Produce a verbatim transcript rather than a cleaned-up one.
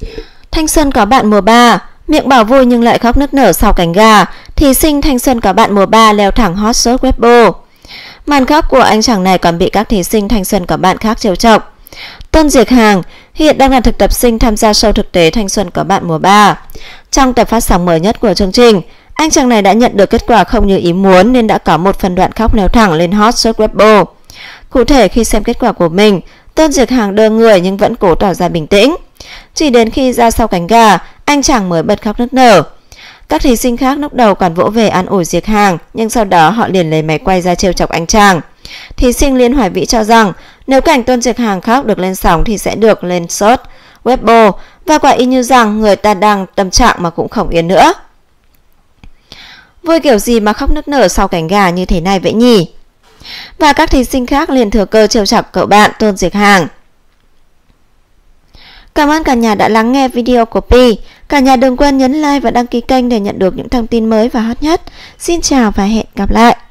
Thanh xuân có bạn mùa ba, miệng bảo vui nhưng lại khóc nức nở sau cánh gà. Thí sinh thanh xuân có bạn mùa ba leo thẳng hot search Weibo. Màn khóc của anh chàng này còn bị các thí sinh thanh xuân có bạn khác trêu chọc. Tôn Diệc Hàng hiện đang là thực tập sinh tham gia show thực tế Thanh xuân có bạn mùa ba. Trong tập phát sóng mới nhất của chương trình, anh chàng này đã nhận được kết quả không như ý muốn nên đã có một phần đoạn khóc leo thẳng lên hot search Weibo. Cụ thể, khi xem kết quả của mình, Tôn Diệc Hàng đơ người nhưng vẫn cố tỏ ra bình tĩnh. Chỉ đến khi ra sau cánh gà, anh chàng mới bật khóc nức nở. Các thí sinh khác lúc đầu còn vỗ về an ủi Diệc Hàng, nhưng sau đó họ liền lấy máy quay ra trêu chọc anh chàng. Thí sinh Liên Hoài Vĩ cho rằng nếu cảnh Tôn Diệc Hàng khóc được lên sóng thì sẽ được lên search Weibo, và quả y như rằng người ta đang tâm trạng mà cũng không yên nữa. Vui kiểu gì mà khóc nức nở sau cánh gà như thế này vậy nhỉ? Và các thí sinh khác liền thừa cơ trêu chọc cậu bạn Tôn Diệc Hàng. Cảm ơn cả nhà đã lắng nghe video của Pi. Cả nhà đừng quên nhấn like và đăng ký kênh để nhận được những thông tin mới và hot nhất. Xin chào và hẹn gặp lại.